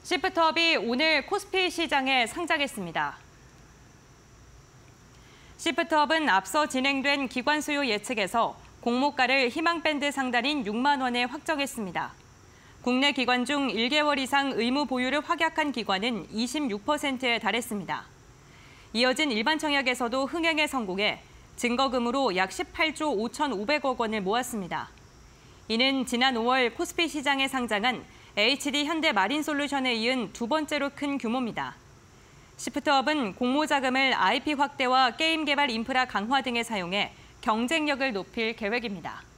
시프트업이 오늘 코스피 시장에 상장했습니다. 시프트업은 앞서 진행된 기관 수요 예측에서 공모가를 희망밴드 상단인 6만 원에 확정했습니다. 국내 기관 중 1개월 이상 의무 보유를 확약한 기관은 26%에 달했습니다. 이어진 일반 청약에서도 흥행에 성공해 증거금으로 약 18조 5,500억 원을 모았습니다. 이는 지난 5월 코스피 시장에 상장한 HD 현대마린솔루션에 이은 두 번째로 큰 규모입니다. 시프트업은 공모 자금을 IP 확대와 게임 개발 인프라 강화 등에 사용해 경쟁력을 높일 계획입니다.